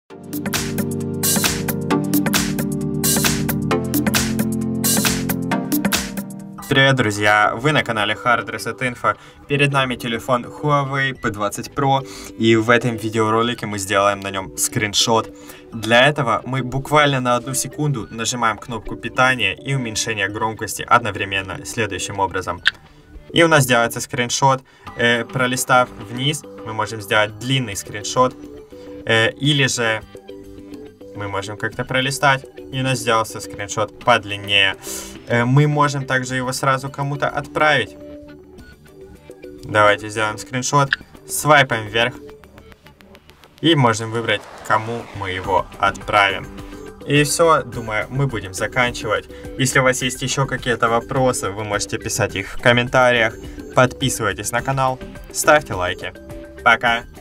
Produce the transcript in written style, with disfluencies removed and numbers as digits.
Привет, друзья! Вы на канале Hard Reset Info. Перед нами телефон Huawei P20 Pro, и в этом видеоролике мы сделаем на нем скриншот. Для этого мы буквально на 1 секунду нажимаем кнопку питания и уменьшения громкости одновременно следующим образом. И у нас делается скриншот. Пролистав вниз, мы можем сделать длинный скриншот, или же мы можем как-то пролистать, и у нас сделался скриншот подлиннее. Мы можем также его сразу кому-то отправить. Давайте сделаем скриншот, свайпаем вверх, и можем выбрать, кому мы его отправим. И все, думаю, мы будем заканчивать. Если у вас есть еще какие-то вопросы, вы можете писать их в комментариях. Подписывайтесь на канал, ставьте лайки. Пока!